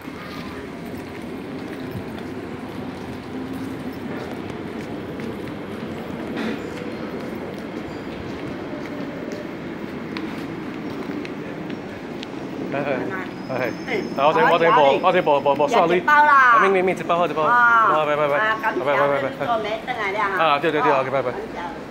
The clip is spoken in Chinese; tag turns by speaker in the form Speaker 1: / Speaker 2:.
Speaker 1: 我哋無刷你，
Speaker 2: 包啦，
Speaker 1: 面一包好一包，拜拜，
Speaker 2: 咁做咩？等下咧嚇。
Speaker 1: 對，OK，拜拜。